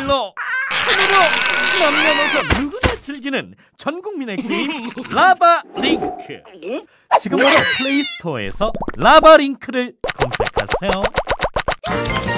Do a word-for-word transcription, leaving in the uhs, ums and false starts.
정말로 손으로 남녀노소 누구나 즐기는 전국민의 게임 라바링크. 지금 바로 플레이스토어에서 라바링크를 검색하세요.